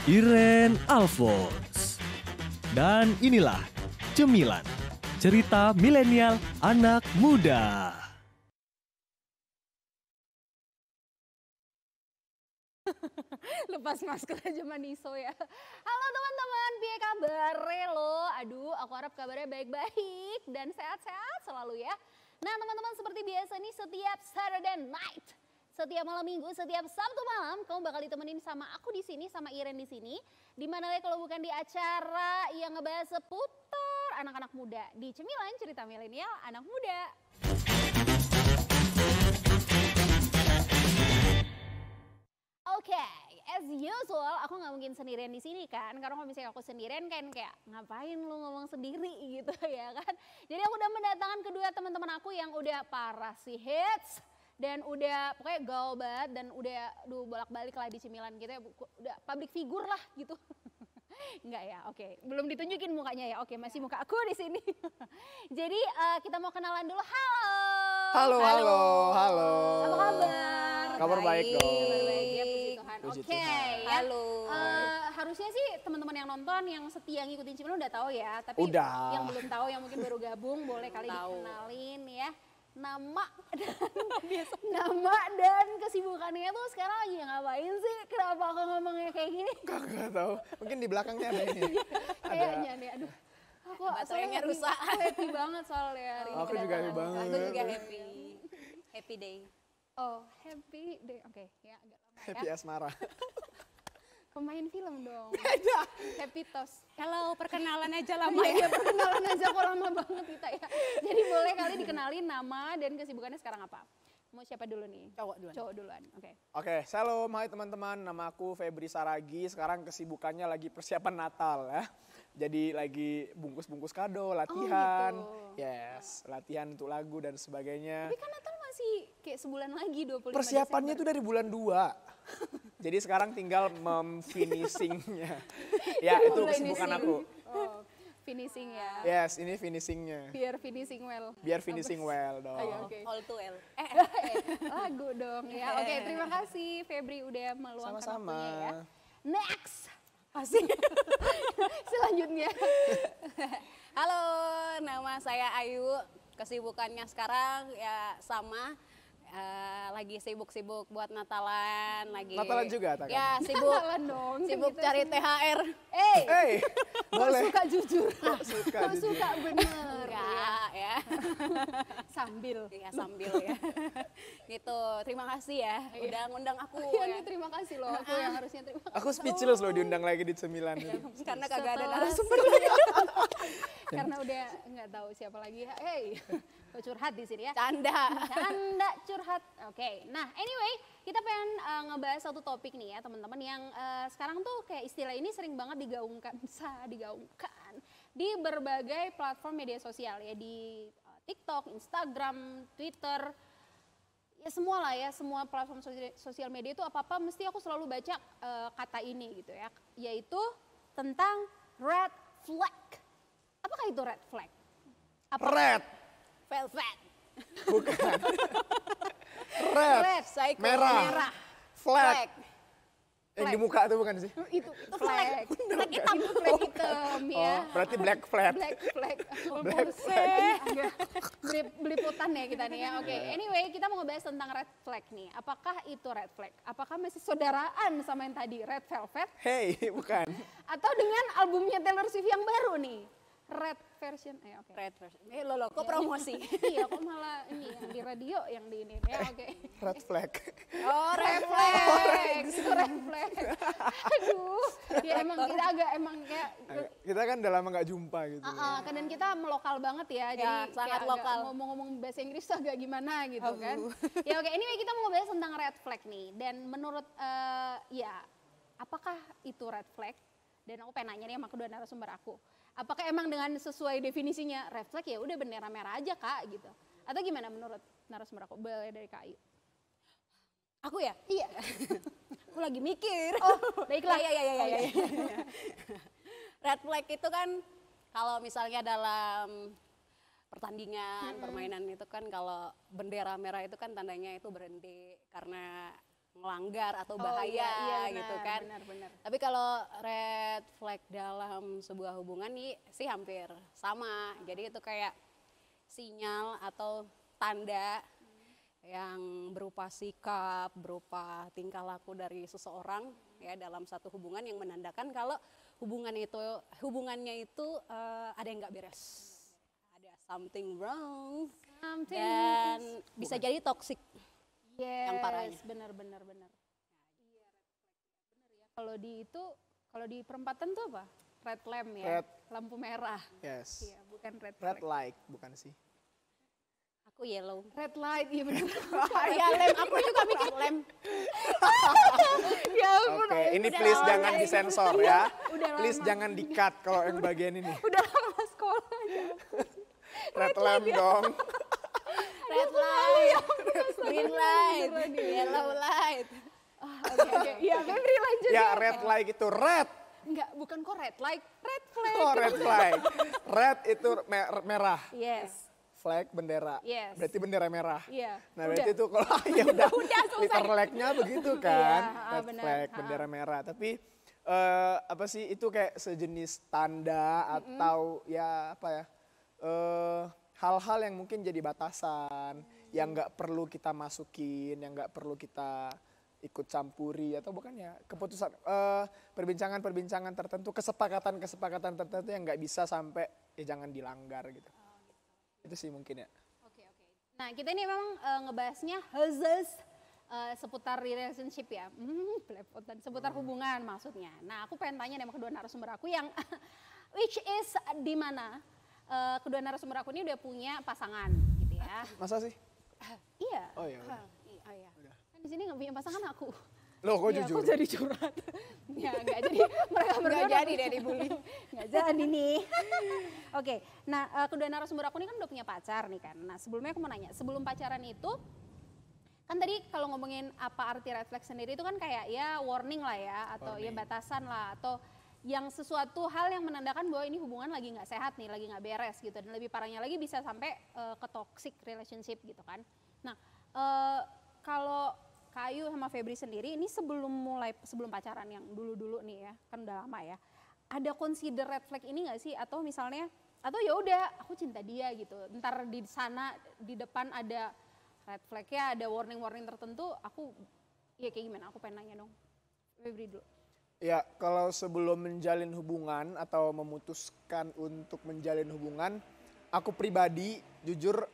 Iren Alphonse. Dan inilah Cemilan, cerita milenial anak muda. Lepas masker aja maniso ya. Halo teman-teman, piye kabar lo? Aduh, aku harap kabarnya baik-baik dan sehat-sehat selalu ya. Nah teman-teman, seperti biasa nih setiap Saturday night, setiap malam minggu, setiap Sabtu malam kamu bakal ditemenin sama aku di sini, sama Iren di sini. Dimana lagi kalau bukan di acara yang ngebahas seputar anak-anak muda di Cemilan, cerita milenial anak muda. Oke, as usual aku nggak mungkin sendirian di sini kan, karena kalau misalnya aku sendirian kan kayak ngapain lu ngomong sendiri gitu ya kan. Jadi aku udah mendatangkan kedua teman-teman aku yang udah parah sih hits dan udah pokoknya gaul banget dan udah bolak-balik lah di Cemilan gitu ya, udah public figure lah gitu. Enggak ya, oke. Belum ditunjukin mukanya ya, oke masih muka aku di sini. Jadi kita mau kenalan dulu, halo. Halo. Apa kabar? Kabar baik dong. Kabar baik ya, puji Tuhan. Puji Oke, Tuhan. ya. Halo. Harusnya sih teman-teman yang nonton, yang setia ngikutin Cemilan udah tahu ya. Tapi Udah. yang belum tahu, yang mungkin baru gabung, boleh kali Tahu. dikenalin ya. Nama dan kesibukannya tuh sekarang lagi ngapain sih? Kenapa aku ngomongnya kayak gini? Gak tahu. Mungkin di belakangnya ada ini. Kayaknya nih, aduh. Aku Baterainya soalnya rusak. happy banget soalnya hari ini. Aku juga happy banget. Aku juga happy. Happy day. Oh, happy day. Oke, ya agak lama Happy ya. asmara. Pemain film dong. Ada. Happy Toast. Kalau perkenalan aja lama Iya, ya. perkenalan aja kok lama banget kita ya. Jadi boleh kali dikenalin nama dan kesibukannya sekarang apa? Mau siapa dulu nih? Cowok duluan. Cowok duluan, oke. Oke, shalom, hai teman-teman. Nama aku Febri Saragi. Sekarang kesibukannya lagi persiapan Natal ya. Jadi lagi bungkus-bungkus kado, latihan. gitu. Yes, latihan untuk lagu dan sebagainya. Tapi kan Natal masih kayak sebulan lagi, 25 Persiapannya Desember. tuh dari bulan 2. Jadi sekarang tinggal finishingnya. Ya, itu kesibukan aku. Oh, finishing ya. Yes, ini finishingnya. Biar finishing well. Biar finishing well dong. Ayo, oke. All too well. Lagu dong ya. Oke, terima kasih Febri udah meluangkan Sama-sama. waktunya ya. Next. Asik. Selanjutnya. Halo, nama saya Ayu. Kesibukannya sekarang ya sama. Lagi sibuk-sibuk buat Natalan, lagi. Natalan juga, Taka? Ya, sibuk. Natalan dong, kan Sibuk kita cari semua. THR. Hey, Kok boleh. suka jujur? Suka Kok jujur. suka bener? Enggak ya. Sambil. Ya sambil ya. Gitu. Terima kasih ya udah ngundang aku Iya ya. nih, terima kasih loh. Aku yang harusnya terima kasih. Aku speechless loh diundang lagi di Cemilan. Karena kagak ada Setelah narasumber. Karena udah nggak tahu siapa lagi. Hey, kok curhat di sini ya? Canda. Canda curhat. Oke, nah anyway kita pengen ngebahas satu topik nih ya teman-teman yang sekarang tuh kayak istilah ini sering banget digaungkan di berbagai platform media sosial ya, di TikTok, Instagram, Twitter, ya semua lah ya, semua platform sosial media itu apa-apa mesti aku selalu baca kata ini gitu ya, yaitu tentang red flag. Apakah itu red flag? Red, Velvet. bukan. Red, Psycho. merah, flag. Flag. Yang di muka tuh bukan sih? Itu flag. Flag hitam. Itu flag hitam ya. Oh, berarti black flag. Black flag. Black flag. Beliputan ya kita nih ya. Oke, anyway kita mau ngebahas tentang red flag nih. Apakah itu red flag? Apakah masih saudaraan sama yang tadi Red Velvet? Hey, bukan. Atau dengan albumnya Taylor Swift yang baru nih? Red version. Oke. Red version. Lo kok promosi? Iya, kok malah ini yang di radio yang di ini ya. Oke. Red flag. Oh, Red flag. Itu red flag. Aduh. Ya emang kita agak emang kayak Kita kan udah lama nggak jumpa gitu. dan kita melokal banget ya, jadi sangat kayak agak lokal. ngomong-ngomong bahasa Inggris tuh agak gimana gitu kan. Ya oke, anyway kita mau bahas tentang red flag nih. Dan menurut ya apakah itu red flag? Dan aku pengen nanya nih sama kedua narasumber aku. Apakah emang dengan sesuai definisinya red flag ya udah bendera merah aja kak gitu? Atau gimana menurut narasumber aku? Boleh dari Kak Ayu. Aku ya? Iya. Aku lagi mikir. Oh, baiklah. Iya. Red flag itu kan kalau misalnya dalam pertandingan, permainan itu kan kalau bendera merah itu kan tandanya itu berhenti karena melanggar atau Oh, bahaya iya, gitu benar, kan. benar. Tapi kalau red flag dalam sebuah hubungan nih sih hampir sama. Jadi itu kayak sinyal atau tanda yang berupa sikap, berupa tingkah laku dari seseorang ya dalam satu hubungan yang menandakan kalau hubungannya itu ada yang nggak beres, ada something wrong dan bisa jadi toxic. Yes, yang parahnya. benar. Iya, benar ya. Kalau di perempatan tuh apa? Red lamp ya, Red. lampu merah. Yes. Iya, bukan red Red flag. light bukan sih. Aku yellow. Red light, iya benar. Ya lem, aku juga mikir lem. Ya ampun. Oke, ini udah please lama jangan kayak disensor ya. Udah Please lama. jangan di-cut kalau yang bagian ini. Udah lama sekolah ya. Red lamp dong. Red light, green light, yellow light. Oke. Iya, Febri lanjut. Ya red light itu red. Enggak, bukan kok red light, red flag. Oh red flag. Red itu merah. Yes. Flag bendera. Yes. Berarti bendera merah. Iya. Nah berarti itu kalau ya udah literally-nya begitu kan. Iya, Red benar. flag, bendera merah. Tapi apa sih itu kayak sejenis tanda atau ya apa ya. Hal-hal yang mungkin jadi batasan, yang nggak perlu kita masukin, yang nggak perlu kita ikut campuri atau bukan ya keputusan perbincangan tertentu, kesepakatan tertentu yang nggak bisa sampai ya jangan dilanggar gitu. Itu sih mungkin ya. Oke. Nah, kita ini memang ngebahasnya khusus seputar relationship ya. Belepotan, seputar hubungan maksudnya. Nah, aku pengen tanya sama kedua narasumber aku yang which is di mana kedua narasumber aku ini udah punya pasangan gitu ya. Masa sih? Iya. Oh ya udah. Oh iya. Kan di sini nggak punya pasangan aku. Loh kok Iya, jujur? kok jadi curhat? Ya nggak jadi, mereka berdua Nggak jadi deh dibully. Nggak jadi nih. Oke, nah kedua narasumber aku ini kan udah punya pacar nih kan. Nah sebelumnya aku mau nanya, sebelum pacaran itu, kan tadi kalau ngomongin apa arti red flag sendiri itu kan kayak ya warning lah ya, atau ya Warning. batasan lah, atau yang sesuatu hal yang menandakan bahwa ini hubungan lagi nggak sehat nih, lagi nggak beres gitu. Dan lebih parahnya lagi bisa sampai ke toxic relationship gitu kan. Nah kalau Kayu sama Febri sendiri ini sebelum pacaran yang dulu-dulu nih ya, kan udah lama ya. Ada consider red flag ini nggak sih, atau misalnya atau ya udah aku cinta dia gitu. Ntar di sana di depan ada red flagnya, ada warning tertentu, aku ya kayak gimana? Aku pengen nanya dong. Febri dulu. Ya kalau sebelum menjalin hubungan atau memutuskan untuk menjalin hubungan, aku pribadi jujur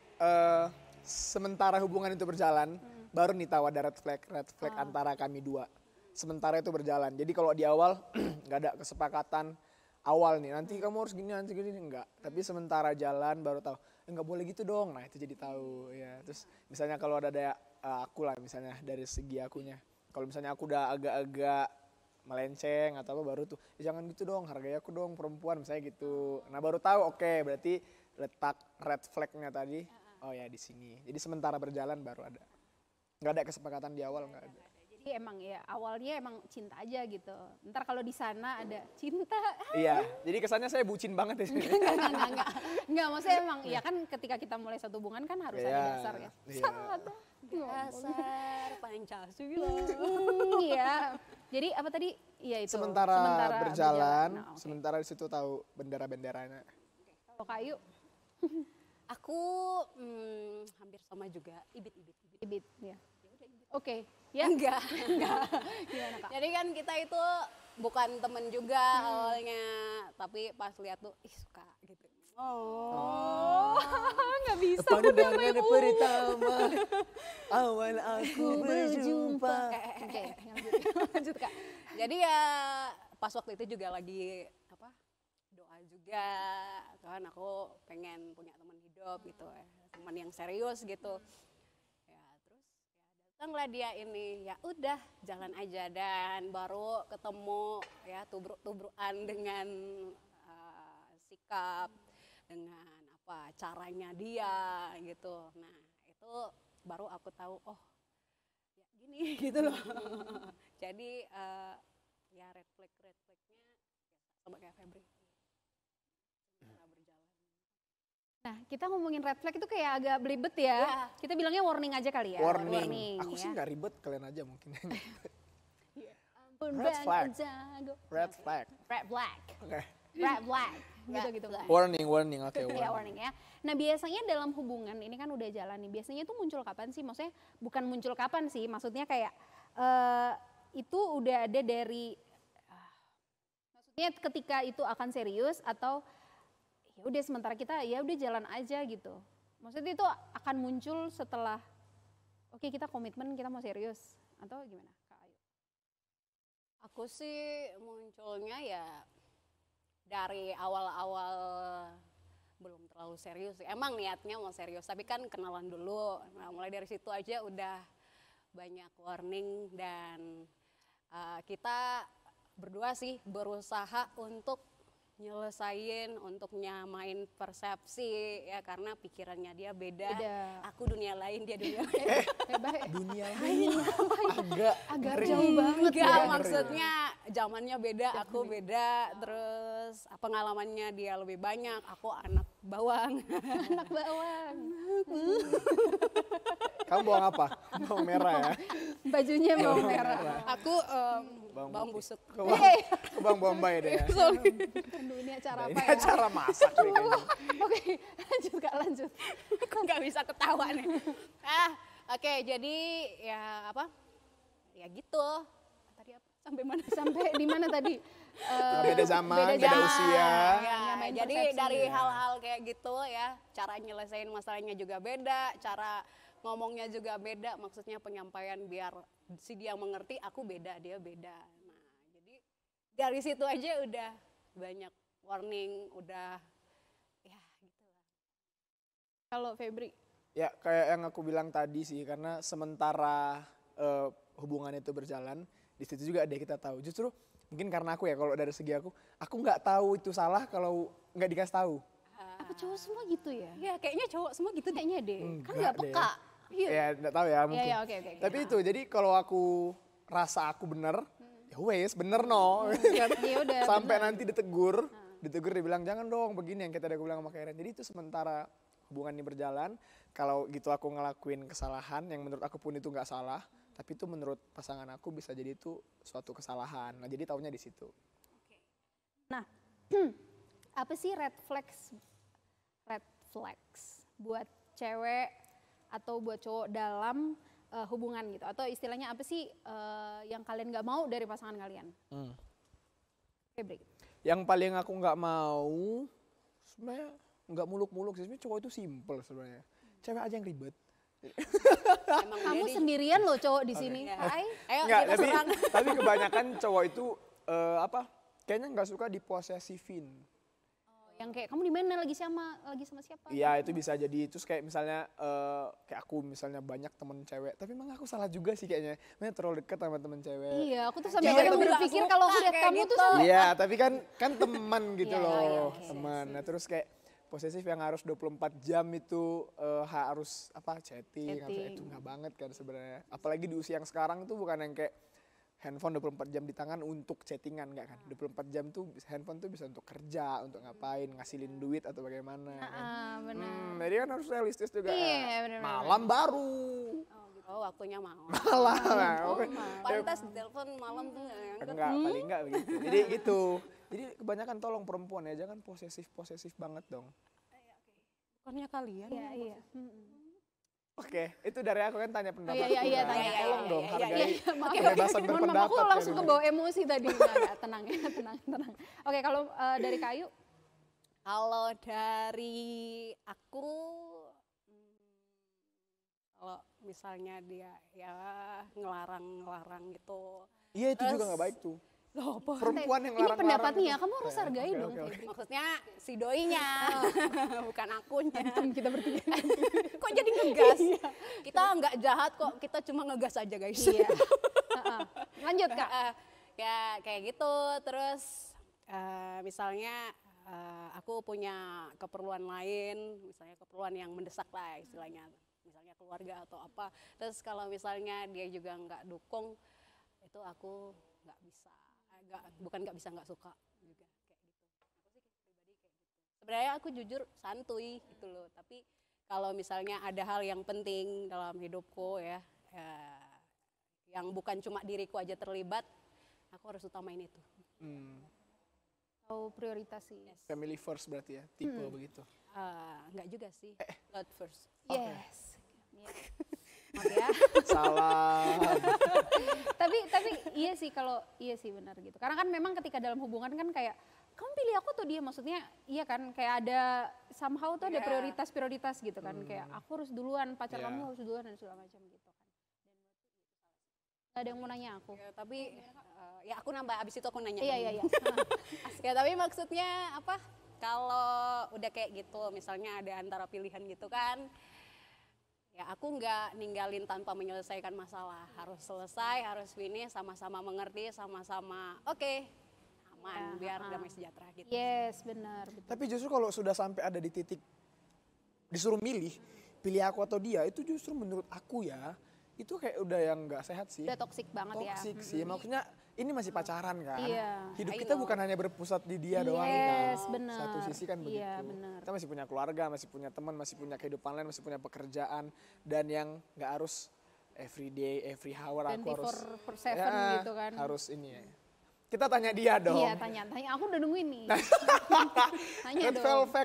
sementara hubungan itu berjalan, baru nih tahu ada red flag antara kami dua. Sementara itu berjalan. Jadi kalau di awal nggak ada kesepakatan awal nih, nanti kamu harus gini, nanti gini, enggak. Tapi sementara jalan baru tahu, nggak boleh gitu dong. Nah itu jadi tahu ya. Terus misalnya kalau ada aku lah misalnya dari segi akunya. Kalau misalnya aku udah agak-agak melenceng atau apa baru tuh, jangan gitu dong, hargai aku dong perempuan misalnya gitu. Nah baru tahu oke, berarti letak red flagnya tadi, oh ya di sini. Jadi sementara berjalan baru ada. Nggak ada kesepakatan di awal, nggak ada. Jadi emang ya awalnya emang cinta aja gitu. Ntar kalau di sana ada cinta. Iya, jadi kesannya saya bucin banget di sini. Enggak, maksudnya emang ya kan ketika kita mulai satu hubungan kan harus ada Iya, dasar ya. iya. Satu. Dasar Pancasila. Iya. Jadi apa tadi? Iya itu. Sementara berjalan, Nah, oke. sementara di situ tahu bendera-benderanya. Kalau Kayu, Aku hampir sama juga, ibit-ibit. ibit ya. Oke, ya. Enggak. Gimana Kak? Jadi kan kita itu bukan temen juga awalnya, tapi pas lihat tuh, ih suka gitu. Oh, nggak bisa. Pandangan pertama awal aku berjumpa. Oke, lanjut Kak. Jadi ya pas waktu itu juga lagi doa juga kan, aku pengen punya teman hidup gitu ya, teman yang serius gitu. Ya terus ya datanglah dia ini, ya udah jalan aja dan baru ketemu ya tubruk-tubrukan dengan sikap, dengan apa caranya dia gitu. Nah itu baru aku tahu oh ya gini gitu loh. Jadi ya red flagnya ya, sama kayak Febri. Berjalan. Nah, kita ngomongin red flag itu kayak agak belibet ya. Iya. Kita bilangnya warning aja kali ya. Warning. Aku ya. sih nggak ribet, kalian aja mungkin. Ampun, Red Bang flag. Jago. Red flag. Red flag. Oke. Red flag. Red Gitu-gitu. flag. Warning, oke. Ya warning ya. Nah biasanya dalam hubungan ini kan udah jalan nih. Biasanya tuh muncul kapan sih? Maksudnya bukan muncul kapan sih? Maksudnya kayak itu udah ada dari. Maksudnya ketika itu akan serius atau ya udah sementara kita ya udah jalan aja gitu. Maksudnya itu akan muncul setelah oke kita komitmen kita mau serius atau gimana Kak Ayu? Aku sih munculnya ya dari awal-awal belum terlalu serius sih. Emang niatnya mau serius, tapi kan kenalan dulu. Nah, mulai dari situ aja udah banyak warning dan kita berdua sih berusaha untuk nyelesain, untuk nyamain persepsi ya karena pikirannya dia beda. Aku dunia lain, dia dunia lain. Dunia lain Agak jauh banget Enggak, ya. maksudnya zamannya beda, aku beda, terus pengalamannya dia lebih banyak, aku anak bawang. Anak bawang. Kamu bawang apa? Bawang merah ya? Bajunya bawang merah. Aku bawang busuk. Ke Bawang Bombay deh ya. Aduh ini acara Ini apa ya? acara masak nih kayaknya. Oke, lanjut Kak, lanjut. Aku nggak bisa ketawa nih. Oke, jadi ya apa? Ya gitu. Tadi apa? Sampai mana? Sampai di mana tadi? Beda zaman, beda usia. Ya, Nyamain jadi persepsi dari ya. hal-hal kayak gitu ya, cara nyelesain masalahnya juga beda, cara ngomongnya juga beda, maksudnya penyampaian biar si dia mengerti, aku beda, dia beda. Nah, jadi dari situ aja udah banyak warning, udah ya gitu lah. Kalau Febri, Ya kayak yang aku bilang tadi sih, karena sementara hubungan itu berjalan, di situ juga ada yang kita tahu. Justru mungkin karena aku ya, kalau dari segi aku nggak tahu itu salah kalau nggak dikasih tahu. apa cowok semua gitu ya? Ya kayaknya cowok semua gitu deh. Kayaknya deh, kan Enggak nggak deh. peka. Iya. Ya nggak tahu ya mungkin. Iya, oke. Tapi itu jadi kalau aku rasa aku bener, ya wes bener no. Kan? Ya udah. Sampai nanti ditegur dibilang jangan dong begini yang kita udah bilang sama Karen. Jadi itu sementara hubungan ini berjalan, kalau gitu aku ngelakuin kesalahan yang menurut aku pun itu nggak salah, tapi itu menurut pasangan aku bisa jadi itu suatu kesalahan. Nah jadi taunya di situ. Nah, apa sih red flags buat cewek atau buat cowok dalam hubungan gitu? Atau istilahnya apa sih yang kalian nggak mau dari pasangan kalian? Febri. Yang paling aku nggak mau sebenarnya nggak muluk-muluk sih, sebenarnya cowok itu simple sebenarnya. Cewek aja yang ribet. Emang Kamu dia sendirian loh cowok di sini. Ya. Hai. Ayo Nggak, kita serang. tapi kebanyakan cowok itu kayaknya nggak suka diposesifin. Yang kayak kamu di mana lagi sama siapa? Iya itu bisa jadi, terus kayak misalnya kayak aku misalnya banyak temen cewek, tapi emang aku salah juga sih kayaknya, makanya terlalu dekat sama temen cewek. Iya, aku tuh sampai Cewek kadang tuh nggak berpikir suka kalau aku lihat kayak kamu tuh gitu. sampai Iya, tapi kan teman gitu Iya, loh, iya, oke. teman. Nah terus kayak posesif yang harus 24 jam itu harus chatting. Itu nggak banget kan sebenarnya. Apalagi di usia yang sekarang tuh bukan yang kayak handphone 24 jam di tangan untuk chattingan, enggak kan. 24 jam tuh handphone tuh bisa untuk kerja, untuk ngapain, ngasilin duit atau bagaimana. Kan. benar. Jadi kan harus realistis juga. Iya, benar. Malam baru. Oh waktunya mau. Malam. Pantas telepon malam tuh nggak ngangkat. Enggak, paling enggak begitu. Jadi gitu. Jadi kebanyakan tolong perempuan ya, jangan posesif banget dong. Bukannya kalian. Iya. Oke, itu dari aku kan tanya pendapat. Iya, tanya. Tolong dong, Iya, hargai Maaf, kebebasan mohon maaf, berpendapat. aku langsung kan. ke bawah emosi tadi. Nggak, tenang ya, tenang. Oke, kalau dari Kayu, Kalau dari aku, kalau misalnya dia ya ngelarang gitu. Iya itu juga nggak baik tuh. Loh, apa? Perempuan yang ini larang-larang. pendapatnya ya, tuh. kamu harus hargai dong, oke. Febri. Maksudnya si doinya, bukan akunya. Kita bertiga. Kok jadi ngegas? Kita nggak jahat kok, kita cuma ngegas aja guys. Iya. Lanjut Kak. Ya kayak gitu, terus misalnya aku punya keperluan lain, misalnya keperluan yang mendesak lah istilahnya, misalnya keluarga atau apa. Terus kalau misalnya dia juga nggak dukung, itu aku nggak bisa, bukan nggak bisa, nggak suka juga kayak gitu. Aku sih pribadi kayak gitu. sebenarnya aku jujur santuy gitu loh. Tapi kalau misalnya ada hal yang penting dalam hidupku ya, yang bukan cuma diriku aja terlibat, aku harus utamain itu. Tahu prioritas sih. Family first berarti ya, tipe begitu. Enggak juga sih, God first. Yes. Maaf ya. Salah. tapi iya sih benar gitu. Karena kan memang ketika dalam hubungan kan kayak kamu pilih aku tuh dia, maksudnya iya kan kayak ada somehow tuh ada prioritas gitu kan, kayak aku harus duluan, pacar kamu harus duluan dan segala macam gitu kan. Gak ada yang mau nanya aku. Ya, tapi ya aku nambah abis itu aku nanya. Iya. Ya tapi maksudnya apa? Kalau udah kayak gitu, misalnya ada antara pilihan gitu kan, ya aku nggak ninggalin tanpa menyelesaikan masalah. Harus selesai, harus finish, sama-sama mengerti, sama-sama oke, aman, biar damai sejahtera gitu. Yes, benar. Betul. Tapi justru kalau sudah sampai ada di titik disuruh pilih aku atau dia, itu justru menurut aku ya, itu kayak udah yang nggak sehat sih. Udah toksik banget ya. Toksik sih, maksudnya ini masih pacaran kan. Iya. Hidup kita bukan hanya berpusat di dia doang kan. Yes, benar. Satu sisi kan begitu. Iya, benar. Kita masih punya keluarga, masih punya teman, masih punya kehidupan lain, masih punya pekerjaan. Dan yang nggak harus every day, every hour aku harus. 24/7 gitu kan. Harus ini ya. Kita tanya dia dong. Iya, tanya. Aku udah nungguin nih. Tanya Red dong. velvet.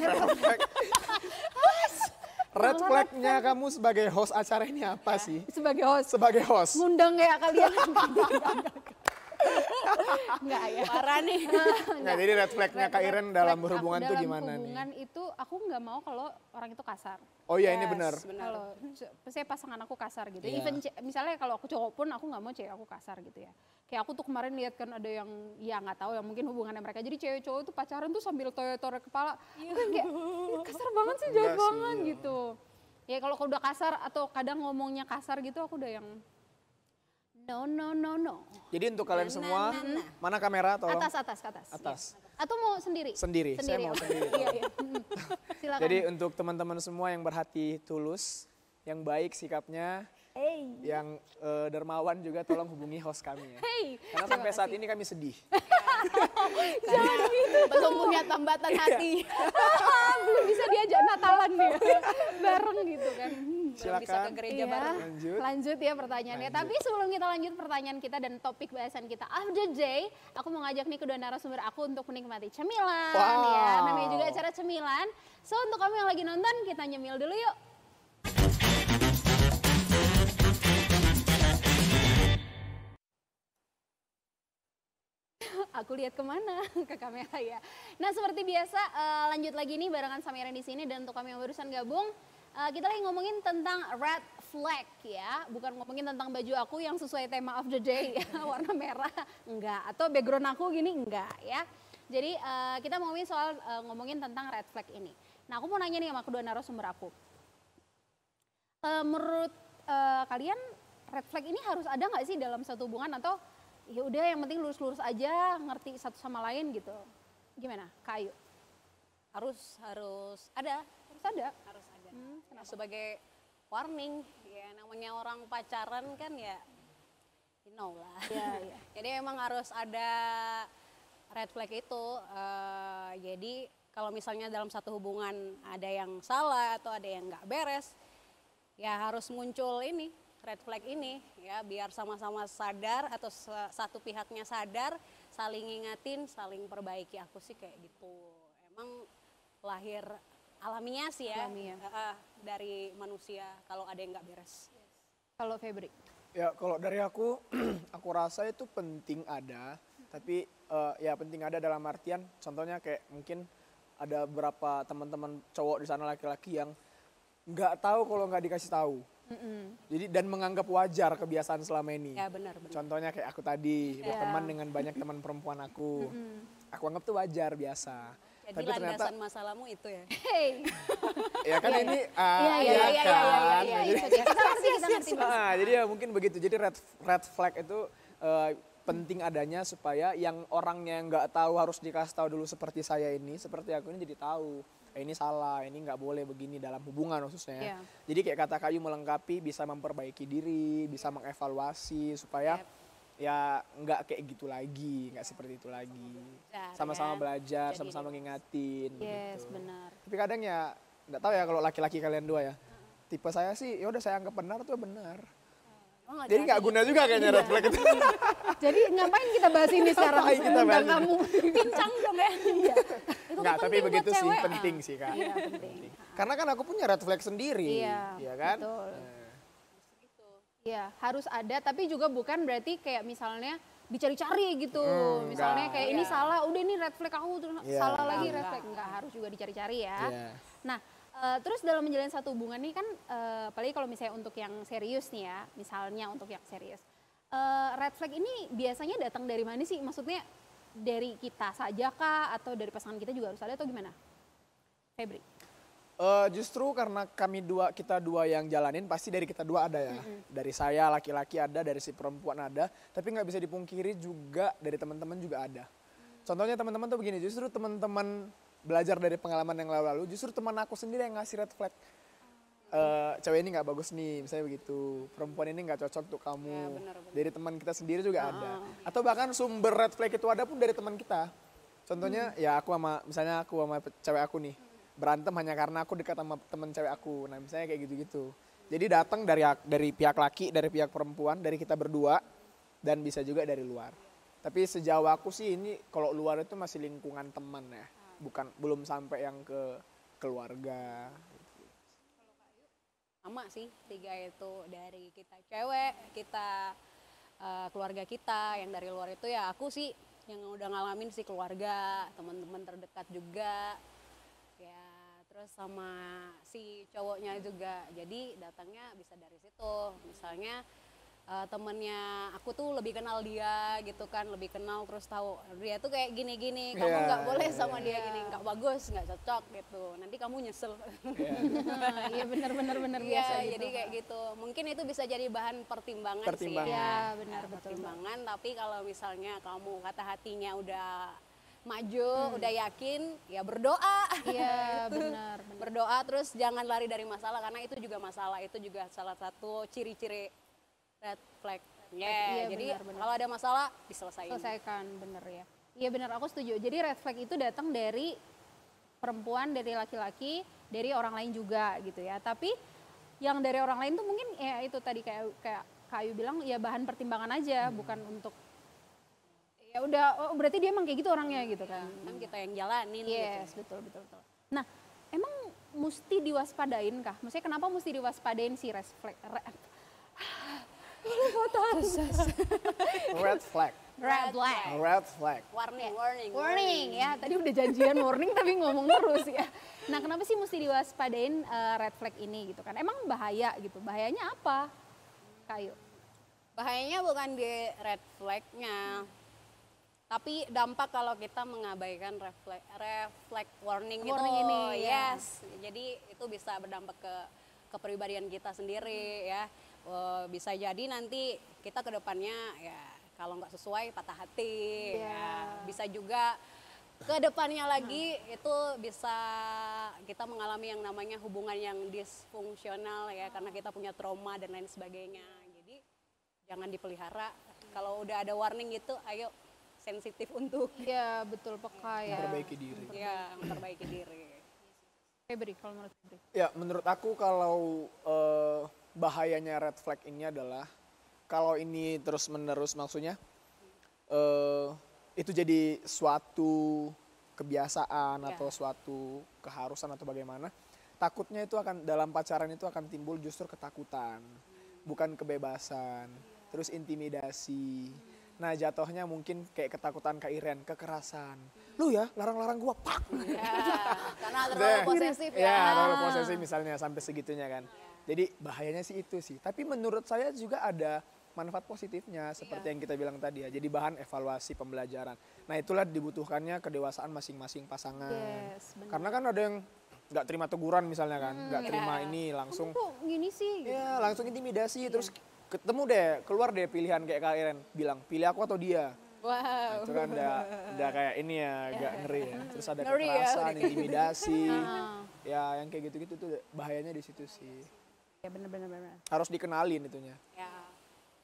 Red flag-nya kamu sebagai host acara ini apa sih? Sebagai host. Sebagai host. Ngundang kayak kalian. Enggak ya. Parah nih. Nggak, jadi red flag-nya Kak Iren dalam berhubungan tuh gimana nih? Dalam hubungan itu aku nggak mau kalau orang itu kasar. Oh iya, ini benar. Kalau saya pasangan aku kasar gitu. Iya. Even misalnya kalau aku cowok pun aku nggak mau cewek aku kasar gitu ya. Kayak aku tuh kemarin lihat kan ada yang ya nggak tahu yang mungkin hubungannya mereka. Jadi cewek cowok itu pacaran tuh sambil tore-tore kepala. Aku kan kayak kasar banget sih, jahat Enggak sih, banget iya. gitu. Ya kalau udah kasar atau kadang ngomongnya kasar gitu aku udah yang no. Jadi untuk kalian semua, mana kamera tolong? Atas. Atas. Atau mau sendiri? Sendiri, saya mau sendiri. Iya. Silakan. Jadi untuk teman-teman semua yang berhati tulus, yang baik sikapnya, yang dermawan juga tolong hubungi host kami ya. Karena sampai saat ini kami sedih. Jangan gitu. Belum punya tambatan hati. Belum bisa diajak Natalan dia. Bareng gitu kan. Belum bisa ke gereja bareng. Lanjut. Ya pertanyaannya. Tapi sebelum kita lanjut pertanyaan kita dan topik bahasan kita of the day, aku mau ngajak nih kedua narasumber aku untuk menikmati cemilan. Wow. Ya, namanya juga acara cemilan. So untuk kamu yang lagi nonton, kita nyemil dulu yuk. Aku lihat kemana? Ke kamera ya. Nah seperti biasa lanjut lagi nih barengan sama Iren di sini, dan untuk kami yang barusan gabung, kita lagi ngomongin tentang red flag ya, bukan ngomongin tentang baju aku yang sesuai tema of the day warna merah, enggak, atau background aku gini, enggak ya. Jadi kita mau ngomongin soal ngomongin tentang red flag ini. Nah aku mau nanya nih sama kedua narasumber aku. Menurut kalian red flag ini harus ada nggak sih dalam satu hubungan, atau ya udah yang penting lurus-lurus aja, ngerti satu sama lain gitu? Gimana, Kak Ayu? Harus ada. Harus ada. Kenapa? Sebagai warning, ya namanya orang pacaran kan ya, you know lah. Iya. Jadi emang harus ada red flag itu. Jadi kalau misalnya dalam satu hubungan ada yang salah atau ada yang nggak beres, ya harus muncul ini, red flag ini ya, biar sama-sama sadar atau satu pihaknya sadar, saling ngingatin, saling perbaiki. Aku sih kayak gitu. Emang lahir alamiah sih ya, dari manusia kalau ada yang nggak beres. Kalau Febri? Ya kalau dari aku rasa itu penting ada, tapi ya penting ada dalam artian, contohnya kayak mungkin ada beberapa teman-teman cowok di sana laki-laki yang nggak tahu kalau nggak dikasih tahu. Jadi dan menganggap wajar kebiasaan selama ini. Ya benar. Contohnya kayak aku tadi berteman dengan banyak teman perempuan aku. Aku anggap tuh wajar biasa. Jadi Tapi ternyata landasan masalahmu itu ya. ya kan ini Iya. Kita ngerti. Jadi ya mungkin begitu. Jadi red flag itu penting adanya supaya yang orangnya nggak tahu harus dikasih tahu dulu, seperti saya ini, seperti aku ini jadi tahu. Ini salah, ini nggak boleh begini dalam hubungan khususnya. Jadi kayak kata Kayu melengkapi, bisa memperbaiki diri, bisa mengevaluasi supaya ya nggak kayak gitu lagi, nggak seperti itu lagi. Sama-sama belajar, sama-sama ngingatin. Yes, gitu. benar. Tapi kadang ya nggak tahu ya kalau laki-laki kalian dua ya. Tipe saya sih, ya udah saya anggap benar tuh benar. Jadi nggak guna juga kayaknya red flag itu. Jadi ngapain kita bahas ini sekarang? Ngapain kita bahas ini? Kamu Pincang dong ya. Iya. Itu Nggak, tuh tapi penting buat begitu sih, cewek. penting sih Kak. Iya, penting. Karena kan aku punya red flag sendiri, Iya, ya kan? betul. Iya, harus ada, tapi juga bukan berarti kayak misalnya dicari-cari gitu. Misalnya enggak. kayak ini salah, udah ini red flag aku, terus Iya. salah lagi red Enggak. flag. Enggak, harus juga dicari-cari ya. Iya. Nah, terus dalam menjalin satu hubungan nih kan, apalagi kalau misalnya untuk yang serius nih ya, misalnya untuk yang serius. Red flag ini biasanya datang dari mana sih? Maksudnya dari kita saja kah? Atau dari pasangan kita juga harus ada atau gimana? Febri? Justru karena kita dua yang jalanin, pasti dari kita dua ada ya. Dari saya laki-laki ada, dari si perempuan ada. Tapi nggak bisa dipungkiri juga dari teman-teman juga ada. Contohnya teman-teman tuh begini, justru teman-teman belajar dari pengalaman yang lalu-lalu, justru teman aku sendiri yang ngasih red flag. Cewek ini nggak bagus nih, misalnya begitu. Perempuan ini nggak cocok untuk kamu. Ya, benar-benar. Dari teman kita sendiri juga ada. Atau bahkan sumber red flag itu ada pun dari teman kita. Contohnya ya misalnya aku sama cewek aku nih. Berantem hanya karena aku dekat sama teman cewek aku. Nah misalnya kayak gitu-gitu. Jadi datang dari pihak laki, dari pihak perempuan, dari kita berdua. Dan bisa juga dari luar. Tapi sejauh aku sih ini kalau luar itu masih lingkungan teman ya. Belum sampai yang ke keluarga. Sama sih, 3 itu dari kita cewek, kita keluarga kita, yang dari luar itu ya aku sih yang udah ngalamin sih keluarga, teman-teman terdekat juga, ya terus sama si cowoknya juga. Jadi datangnya bisa dari situ, misalnya temennya aku tuh lebih kenal dia gitu kan, lebih kenal terus tahu dia tuh kayak gini-gini, kamu Iya, nggak boleh iya, sama dia gini, nggak bagus, nggak cocok gitu, nanti kamu nyesel. Iya benar-benar Iya, biasa gitu. jadi kayak gitu. Mungkin itu bisa jadi bahan pertimbangan, Pertimbangan. sih. Iya, benar, betul. Pertimbangan, tapi kalau misalnya kamu kata hatinya udah maju, udah yakin, ya berdoa. Iya benar. Berdoa terus jangan lari dari masalah karena itu juga masalah, itu juga salah satu ciri-ciri red flag. Iya, Jadi benar. kalau ada masalah diselesaikan. Selesaikan, bener ya. Iya benar, aku setuju. Jadi red flag itu datang dari perempuan, dari laki-laki, dari orang lain juga gitu ya. Tapi yang dari orang lain tuh mungkin ya itu tadi kayak Kak Ayu bilang ya bahan pertimbangan aja, bukan untuk ya udah berarti dia emang kayak gitu orangnya gitu kan. Kan kita yang jalanin Yes, gitu. betul. Nah, emang mesti diwaspadain kah? Maksudnya kenapa mesti diwaspadain si red flag? Red flag. Red flag. Red flag. Warning. Ya, tadi udah janjian warning tapi ngomong terus ya. Nah, kenapa sih mesti diwaspadain red flag ini gitu kan? Emang bahaya gitu. Bahayanya apa? Kayu. Bahayanya bukan di red flag-nya, tapi dampak kalau kita mengabaikan reflect warning Warning ini, ya. yes. Jadi itu bisa berdampak ke kepribadian kita sendiri ya. Bisa jadi nanti kita ke depannya ya kalau nggak sesuai patah hati ya. Bisa juga ke depannya lagi itu bisa kita mengalami yang namanya hubungan yang disfungsional ya karena kita punya trauma dan lain sebagainya. Jadi jangan dipelihara. Kalau udah ada warning gitu, ayo sensitif untuk Iya, betul peka ya. Memperbaiki diri. ya memperbaiki diri. Febri, kalau menurut Febri. Ya, menurut aku kalau bahayanya red flag ini adalah kalau ini terus-menerus maksudnya itu jadi suatu kebiasaan Ya. atau suatu keharusan atau bagaimana. Takutnya itu akan dalam pacaran itu akan timbul justru ketakutan, bukan kebebasan, terus intimidasi. Nah jatuhnya mungkin kayak ketakutan Kak Iren, kekerasan. Lu ya larang-larang gua, pak. Ya, karena terlalu posesif ya. Ya, terlalu posesif misalnya sampai segitunya kan. Jadi bahayanya sih itu sih. Tapi menurut saya juga ada manfaat positifnya seperti yang kita bilang tadi ya. Jadi bahan evaluasi pembelajaran. Nah itulah dibutuhkannya kedewasaan masing-masing pasangan. Yes, benar. Karena kan ada yang nggak terima teguran misalnya kan, nggak terima ini langsung. Kok gini sih? Gitu. Ya langsung intimidasi terus ketemu deh, keluar deh pilihan kayak Kak Iren bilang pilih aku atau dia. Wow. Nah, itu kan udah kayak ini ya agak ngeri ya. Terus ada Ngeri ya. kekerasan, intimidasi. Ya yang kayak gitu-gitu tuh bahayanya di situ sih. Ya benar. Harus dikenalin itunya. Ya.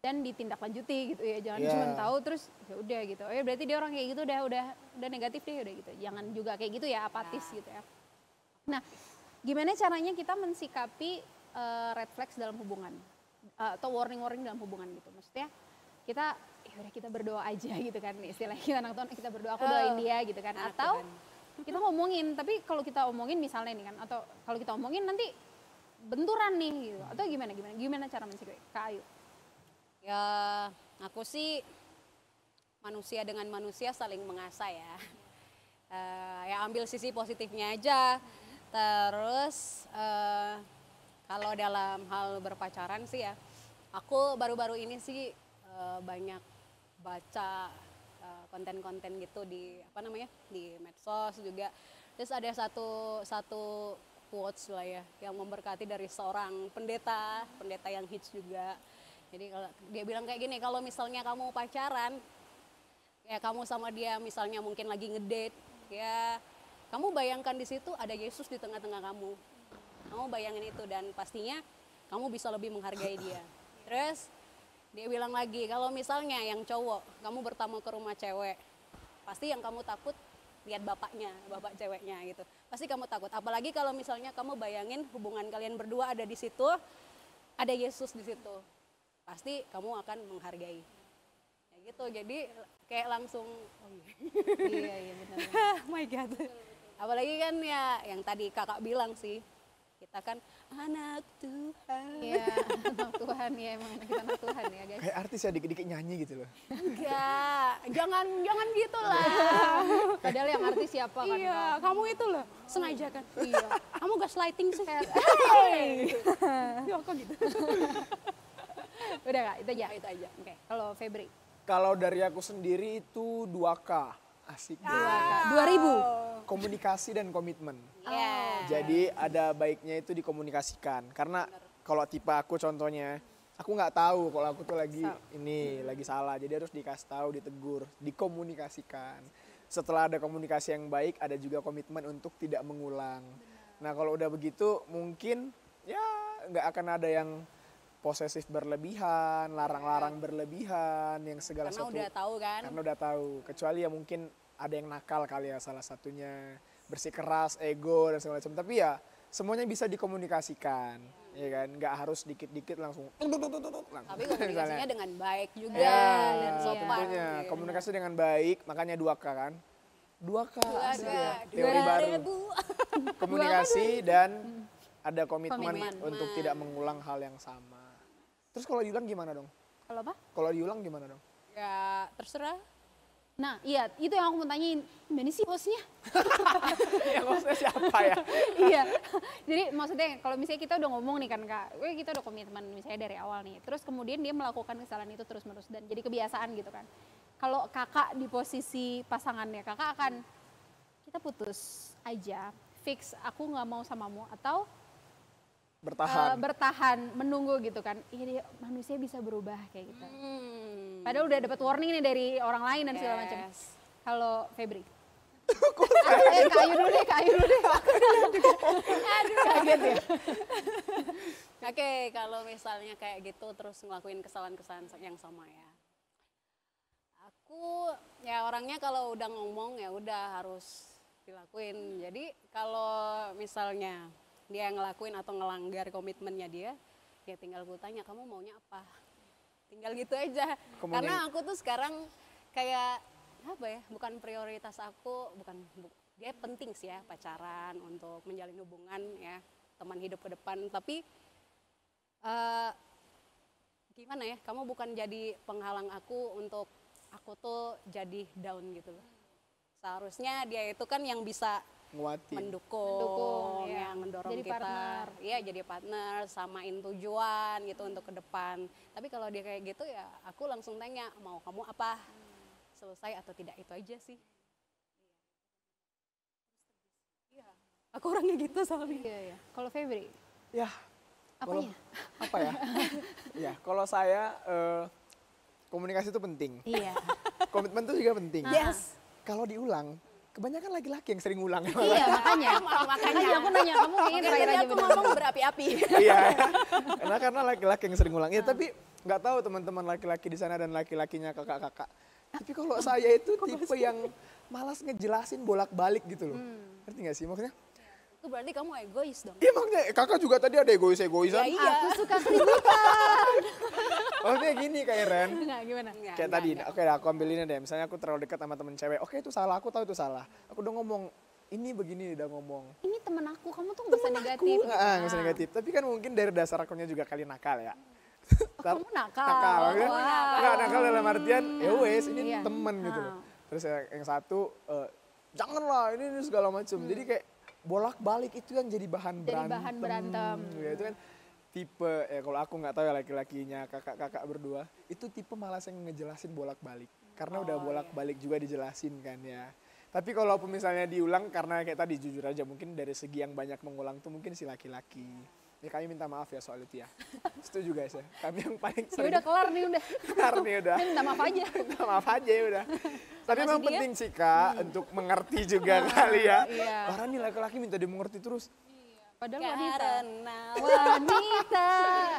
dan ditindaklanjuti gitu ya, jangan Iya. cuma tahu terus ya udah gitu. Oh ya berarti dia orang kayak gitu udah negatif deh udah gitu. Jangan juga kayak gitu ya, apatis gitu ya. Nah, gimana caranya kita mensikapi red flags dalam hubungan atau warning dalam hubungan gitu? Maksudnya kita ya udah kita berdoa aja gitu kan, istilahnya kita anak Tuhan kita berdoa, aku doain dia gitu kan, Anak atau Tuhan. kita ngomongin, tapi kalau kita omongin misalnya nih kan, atau kalau kita omongin nanti benturan nih gitu, atau gimana cara mensikapi? Kak Ayu? Ya, aku sih manusia dengan manusia saling mengasah ya. Ya ambil sisi positifnya aja. Terus kalau dalam hal berpacaran sih ya, aku baru-baru ini sih banyak baca konten-konten gitu di di medsos juga. Terus ada satu quotes lah ya yang memberkati dari seorang pendeta yang hits juga. Jadi kalau dia bilang kayak gini, kalau misalnya kamu pacaran, ya kamu sama dia misalnya mungkin lagi ngedate, ya kamu bayangkan di situ ada Yesus di tengah-tengah kamu. Kamu bayangin itu dan pastinya kamu bisa lebih menghargai dia. Terus dia bilang lagi, kalau misalnya yang cowok, kamu bertamu ke rumah cewek, pasti yang kamu takut lihat bapak ceweknya gitu. Pasti kamu takut. Apalagi kalau misalnya kamu bayangin hubungan kalian berdua ada di situ, ada Yesus di situ. Pasti kamu akan menghargai. Ya gitu. Jadi kayak langsung oh Iya benar. oh my god. Apalagi kan ya yang tadi kakak bilang sih, kita kan anak Tuhan. Iya, anak Tuhan ya, emang kita anak Tuhan ya guys. Kayak artis ya dikit-dikit nyanyi gitu loh. Enggak, jangan gitu lah. Padahal yang artis siapa kan? Iya, kamu itu loh sengaja kan. Iya. Kamu gaslighting sih. Ya kok gitu. Udah Kak, itu aja. Itu aja. Oke, kalau Febri? Kalau dari aku sendiri itu 2K. Asik. 2000? Komunikasi dan komitmen. Iya. Jadi ada baiknya itu dikomunikasikan. Karena kalau tipe aku contohnya, aku nggak tahu kalau aku tuh lagi lagi salah. Jadi harus dikasih tahu, ditegur, dikomunikasikan. Setelah ada komunikasi yang baik, ada juga komitmen untuk tidak mengulang. Nah kalau udah begitu mungkin ya nggak akan ada yang posesif berlebihan, larang-larang berlebihan, yang segala Karena sesuatu. udah tahu kan. Karena udah tahu. Kecuali ya mungkin ada yang nakal kali ya salah satunya. Bersikeras, ego dan segala macam. Tapi ya semuanya bisa dikomunikasikan. Ya kan, nggak harus dikit-dikit langsung. Tapi komunikasinya dengan baik juga Ya, dan sopan. tentunya. Iya. Komunikasi dengan baik, makanya 2K kan. 2K, asik ya. Teori 2000. baru. Komunikasi dan ada komitmen Komitmen. untuk tidak mengulang hal yang sama. Terus kalau diulang gimana dong? Kalau apa? Kalau diulang gimana dong? Ya terserah. Nah iya, itu yang aku mau tanyain. Gimana sih hostnya? Ya maksudnya siapa ya? Iya, jadi maksudnya kalau misalnya kita udah ngomong nih kan Kak, kita udah komitmen misalnya dari awal nih. Terus kemudian dia melakukan kesalahan itu terus-menerus dan jadi kebiasaan gitu kan. Kalau kakak di posisi pasangannya, kakak akan kita putus aja, fix aku nggak mau samamu, atau bertahan menunggu gitu kan. Iya dia manusia bisa berubah kayak gitu. Padahal udah dapat warning nih dari orang lain dan segala macam. Yes. Kalau Febri? Kak Ayu dulu deh. Aduh, kaget ya. Oke, kalau misalnya kayak gitu terus ngelakuin kesalahan-kesalahan yang sama ya. Aku ya orangnya kalau udah ngomong ya udah harus dilakuin. Jadi kalau misalnya dia ngelakuin atau ngelanggar komitmennya dia, ya tinggal gue tanya kamu maunya apa? Tinggal gitu aja. Karena aku tuh sekarang kayak apa ya? Bukan prioritas aku, dia penting sih ya pacaran untuk menjalin hubungan ya, teman hidup ke depan. Tapi gimana ya? Kamu bukan jadi penghalang aku untuk aku tuh jadi down gitu loh. Seharusnya dia itu kan yang bisa Nguatin. mendukung ya. yang mendorong Jadi kita, partner. iya jadi partner, samain tujuan gitu untuk ke depan. Tapi kalau dia kayak gitu ya, aku langsung tanya mau kamu apa, selesai atau tidak, itu aja sih. Iya, aku orangnya gitu soalnya. Iya. Kalau Febri? Ya. Apanya? Apa ya? Ya, kalau saya komunikasi itu penting. Iya. Komitmen itu juga penting. Yes. Kalau diulang, kebanyakan laki-laki yang sering ulang. Iya makanya aku nanya kamu kayaknya terakhir Tadi aja aku bener. ngomong berapi-api. Iya. Karena laki-laki yang sering ulang. Ya, tapi nggak tahu teman-teman laki-laki di sana dan laki-lakinya kakak-kakak. Tapi kalau saya itu tipe yang malas ngejelasin bolak-balik gitu loh. Ngerti nggak sih maksudnya? Itu berarti kamu egois dong. Iya makanya kakak juga tadi ada egois-egoisan. Ya, iya. Aku suka keributan. Maksudnya gini Kak Iren. Enggak, gimana? Kayak tadi, oke aku ambil ini deh. Misalnya aku terlalu dekat sama temen cewek. Oke itu salah, aku tahu itu salah. Aku udah ngomong, ini begini udah ngomong. Ini temen aku, kamu tuh gak usah negatif. Nggak usah negatif. Tapi kan mungkin dari dasar akunya juga kali nakal ya. Kamu nakal. Nakal, ya. Wow. Nggak nakal dalam artian, ya wes ini Iya. temen gitu loh. Terus yang satu, janganlah ini segala macam. Jadi kayak bolak-balik itu yang jadi bahan Jadi berantem. bahan berantem. Ya, itu kan tipe, ya kalau aku nggak tahu ya laki-lakinya kakak-kakak berdua, itu tipe malas yang ngejelasin bolak-balik. Karena udah bolak-balik juga dijelasin kan ya. Tapi kalau misalnya diulang karena kayak tadi jujur aja mungkin dari segi yang banyak mengulang tuh mungkin si laki-laki. Ya kami minta maaf ya soal itu ya. Setuju guys ya. Kami yang paling Ya sering udah kelar nih udah. kelar nih udah. Minta maaf aja. Minta maaf aja ya udah. Tapi memang dia? penting sih Kak untuk mengerti juga kali ya. Iya. Orang nih laki-laki minta dimengerti terus. Padahal wanita. Karena Wanita.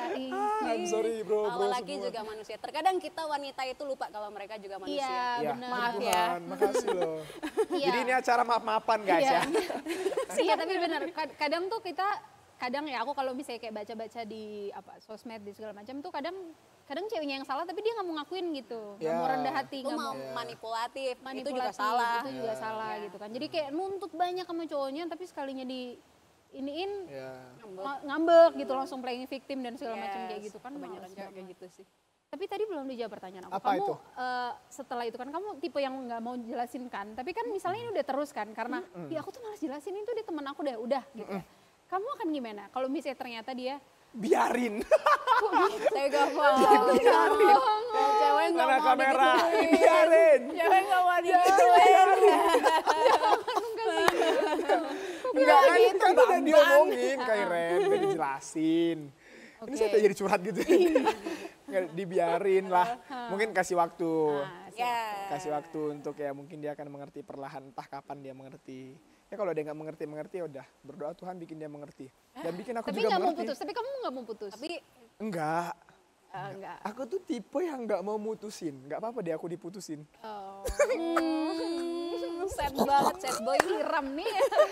I'm sorry bro, kalau bro laki semua. juga manusia. Terkadang kita wanita itu lupa kalau mereka juga manusia. Iya, Ya, benar. Maaf Tuhan, ya. makasih loh. Iya. Jadi ini acara maaf-maafan guys Iya. ya. Iya tapi benar. Kadang tuh kita ya aku kalau misalnya kayak baca-baca di sosmed di segala macam tuh kadang ceweknya yang salah tapi dia nggak mau ngakuin gitu, nggak Ya. mau rendah hati, Itu nggak mau mau manipulatif, itu juga manipulasi, salah. itu juga salah gitu kan. Jadi kayak nuntut banyak sama cowoknya tapi sekalinya di iniin Ya. ngambek gitu langsung playing victim dan segala macam kayak gitu kan. Kebanyakan males cewek kayak banget. gitu sih. Tapi tadi belum dijawab pertanyaan aku. Apa Kamu itu? setelah itu kan kamu tipe yang nggak mau jelasin kan. Tapi kan misalnya ini udah terus kan karena ya aku tuh malas jelasin itu dia teman aku deh udah gitu. Ya. Kamu akan gimana kalau misalnya ternyata dia Biarin. Saya gak mau. Cewek gak Karena mau kamera. digituin. Biarin. Cewek gak mau digituin. Enggak kan, gitu, kan udah Bambang. diomongin Kak Iren, udah dijelasin. Ini saya jadi curhat gitu. Nggak, dibiarin lah. Mungkin kasih waktu. Ya. Kasih waktu untuk ya mungkin dia akan mengerti perlahan, entah kapan dia mengerti. Ya kalau dia nggak mengerti ya udah berdoa Tuhan bikin dia mengerti. Dan bikin aku tapi juga nggak mau mengerti. putus. Tapi kamu nggak mau putus. Tapi Enggak. Enggak. Aku tuh tipe yang nggak mau mutusin. Nggak apa-apa deh aku diputusin. Oh. sad banget, sad boy. Siram nih.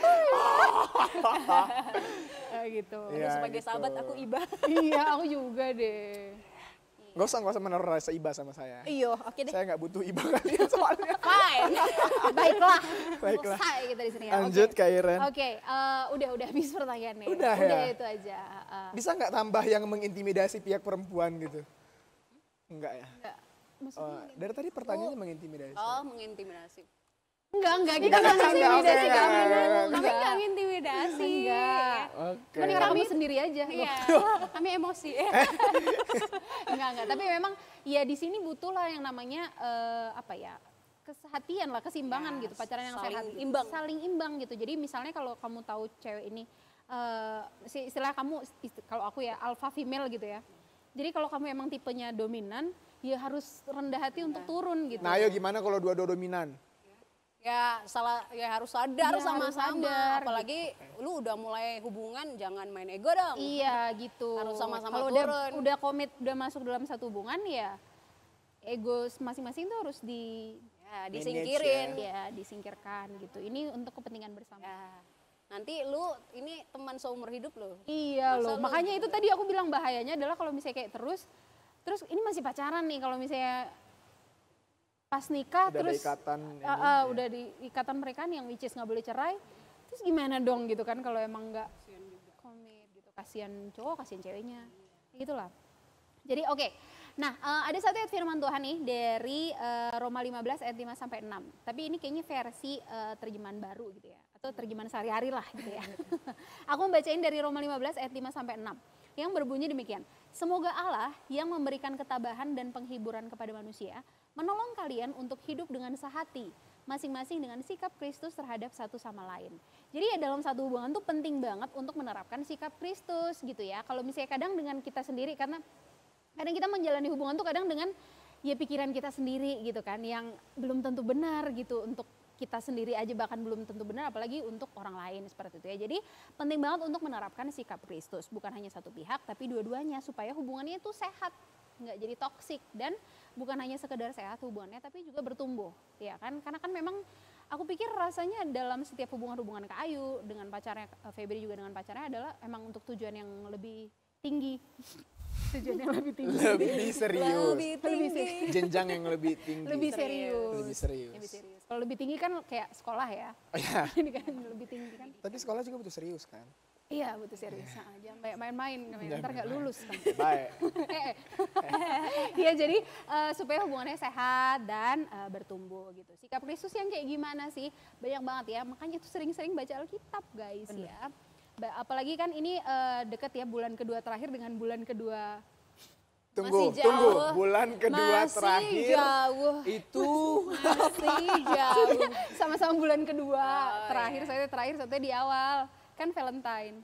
Gitu. Iya, Sebagai gitu. sahabat aku iba. Iya, aku juga deh. Nggak usah menaruh rasa iba sama saya. Iyo, oke deh. Saya nggak butuh iba kalian soalnya. Fine. Baiklah. Baiklah. Selesai kita di sini ya. Lanjut Oke. Kak Iren. Oke, udah habis pertanyaannya. Udah ya? itu aja. Bisa nggak tambah yang mengintimidasi pihak perempuan gitu? Enggak ya? Enggak. Oh, dari tadi pertanyaannya mengintimidasi. Oh, mengintimidasi. Enggak, kita nggak intimidasi enggak, kamu. enggak. Kami gak intimidasi. Enggak. Oke. Mending kamu sendiri aja. Iya, kami emosi. Enggak. Tapi memang ya di sini butuh lah yang namanya kesehatian lah, keseimbangan Ya, gitu, pacaran yang saling sehat. Gitu. imbang. Saling imbang gitu. Jadi misalnya kalau kamu tahu cewek ini istilah kamu kalau aku ya alpha female gitu ya. Jadi kalau kamu emang tipenya dominan, ya harus rendah hati untuk turun gitu. Nah ayo gimana kalau dua-dua dominan? Ya harus sadar Iya, harus sama-sama. sadar, Apalagi lu udah mulai hubungan, jangan main ego dong. Iya gitu. Harus sama-sama Kalau turun. udah komit, udah masuk dalam satu hubungan ya ego masing-masing tuh harus Ya, disingkirin. disingkirkan gitu. Ini untuk kepentingan bersama. Ya. Nanti lu ini teman seumur hidup lo. Iya Masa loh. lu Makanya gitu? itu tadi aku bilang bahayanya adalah kalau misalnya kayak terus ini masih pacaran nih kalau misalnya pas nikah Udah ada terus ikatan ini, udah di ikatan pernikahan yang which is nggak boleh cerai. Terus gimana dong gitu kan kalau emang nggak komit gitu. Kasihan cowok, kasihan ceweknya. Gitulah. Jadi oke. Nah, ada satu ayat firman Tuhan nih dari Roma 15 ayat 5 sampai 6. Tapi ini kayaknya versi terjemahan baru gitu ya, atau terjemahan sehari-hari lah gitu ya. Aku membacain dari Roma 15 ayat 5 sampai 6 yang berbunyi demikian. Semoga Allah yang memberikan ketabahan dan penghiburan kepada manusia menolong kalian untuk hidup dengan sehati, masing-masing dengan sikap Kristus terhadap satu sama lain. Jadi ya dalam satu hubungan tuh penting banget untuk menerapkan sikap Kristus gitu ya. Kalau misalnya kadang dengan kita sendiri, karena kadang kita menjalani hubungan tuh kadang dengan ya pikiran kita sendiri gitu kan, yang belum tentu benar gitu untuk kita sendiri aja, bahkan belum tentu benar apalagi untuk orang lain seperti itu ya. Jadi penting banget untuk menerapkan sikap Kristus, bukan hanya satu pihak tapi dua-duanya supaya hubungannya itu sehat nggak jadi toksik, dan bukan hanya sekedar sehat hubungannya tapi juga bertumbuh, ya kan? Karena kan memang aku pikir rasanya dalam setiap hubungan-hubungan Kak Ayu dengan pacarnya, Febri juga dengan pacarnya adalah emang untuk tujuan yang lebih tinggi. Tujuan yang lebih tinggi. Lebih serius. Lebih tinggi. Jenjang yang lebih tinggi. Lebih serius. Lebih serius. Lebih serius. Kalau lebih tinggi kan kayak sekolah ya. Oh, iya. Ini kan lebih tinggi kan. Tapi sekolah juga butuh serius kan? Iya betul serius. Nah, jangan banyak main-main, ntar nggak lulus kan. Baik. Iya jadi supaya hubungannya sehat dan bertumbuh gitu. Sikap Kristus yang kayak gimana sih? Banyak banget ya. Makanya tuh sering-sering baca Alkitab guys. Bener. Ya. Apalagi kan ini deket ya bulan kedua terakhir dengan bulan kedua. Tunggu, Masih tunggu. jauh. Bulan kedua Masih terakhir jauh. itu Masih jauh. Sama-sama bulan kedua terakhir, saya di awal kan Valentine.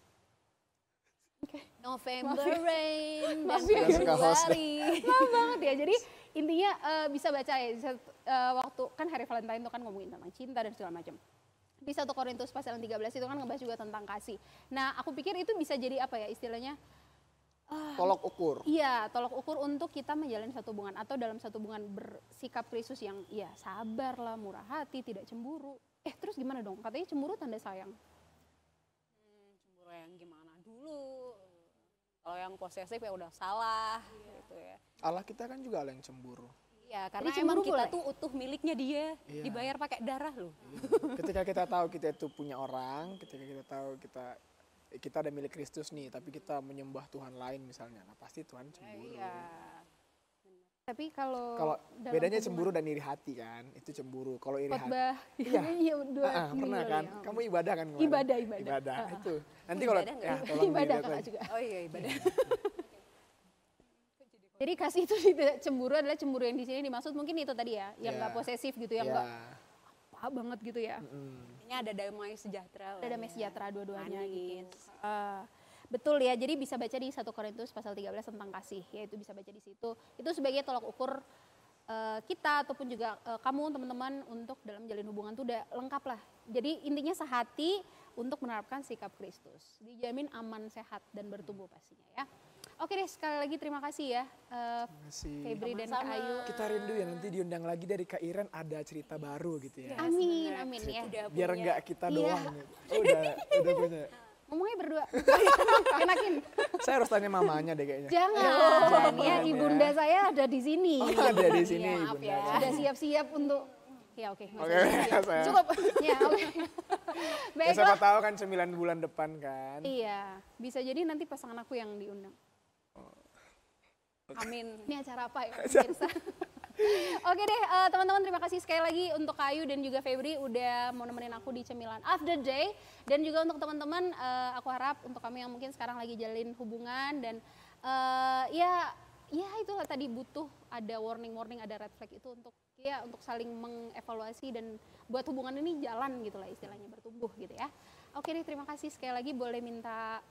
November rain dan Maaf ya, suka host. Februari. Lama banget ya. Jadi intinya bisa baca ya waktu kan hari Valentine itu kan ngomongin tentang cinta dan segala macam. Di 1 Korintus pasal 13 itu kan ngebahas juga tentang kasih. Nah, aku pikir itu bisa jadi apa ya istilahnya? tolok ukur. Iya, tolok ukur untuk kita menjalin satu hubungan atau dalam satu hubungan bersikap Kristus yang ya sabar lah, murah hati, tidak cemburu. Terus gimana dong? Katanya cemburu tanda sayang. Cemburu yang gimana dulu? Kalau yang posesif ya udah salah gitu ya. Allah kita kan juga Allah yang cemburu. Iya, karena Jadi emang cemburu kita boleh? tuh utuh miliknya dia, Iya. dibayar pakai darah loh. Ketika kita tahu kita itu punya orang, ketika kita tahu kita ada milik Kristus nih, tapi kita menyembah Tuhan lain misalnya, nah pasti Tuhan cemburu. Iya. Tapi kalau Kalau dalam bedanya hubungan cemburu dan iri hati kan, itu cemburu. Kalau iri hati, khotbah, Iya. iya dua pernah minggu kan? ya. Kamu ibadah kan? kemarin? Ibadah. Ibadah itu. Nanti kalau ibadah nggak? ya tolong Ibadah dilihat kakak lagi. juga. Oh iya ibadah. Jadi kasih itu tidak cemburu adalah cemburu yang di sini dimaksud mungkin itu tadi ya, yang nggak Ya. posesif gitu, yang Ya. nggak apa banget gitu ya. Ini ada damai sejahtera. Ada damai sejahtera dua-duanya Manis. gitu. Betul ya, jadi bisa baca di 1 Korintus pasal 13 tentang kasih, yaitu bisa baca di situ. Itu sebagai tolak ukur kita ataupun juga kamu teman-teman untuk dalam jalin hubungan tuh udah lengkap lah. Jadi intinya sehati untuk menerapkan sikap Kristus. Dijamin aman, sehat dan bertumbuh pastinya ya. Oke deh, sekali lagi terima kasih ya Terima kasih. Febri dan Kak Sama-sama. Ayu. Kita rindu ya nanti diundang lagi dari Kak Iren ada cerita baru gitu ya. Amin, amin ya. Udah Biar punya. enggak kita Iya. doang gitu. Oh, udah punya. Ngomongnya berdua. Enakin. Saya harus tanya mamanya deh kayaknya. Jangan ya, ya. ibunda saya ada di sini. Oh, ada di sini Maaf Ibunda. ya. Sudah siap-siap untuk ya oke. nggak Oke, usah siap-siap. saya. Cukup. Ya oke. Ya, siapa Baiklah. tahu kan 9 bulan depan kan. Iya, bisa jadi nanti pasangan aku yang diundang. Amin. Ini acara apa ya pemirsa? Oke deh teman-teman, terima kasih sekali lagi untuk Kak Ayu dan juga Febri udah mau nemenin aku di Cemilan After Day. Dan juga untuk teman-teman aku harap untuk kami yang mungkin sekarang lagi jalin hubungan dan ya itulah tadi butuh ada warning, ada red flag itu untuk saling mengevaluasi dan buat hubungan ini jalan gitu lah istilahnya, bertumbuh gitu ya. Oke deh, terima kasih sekali lagi, boleh minta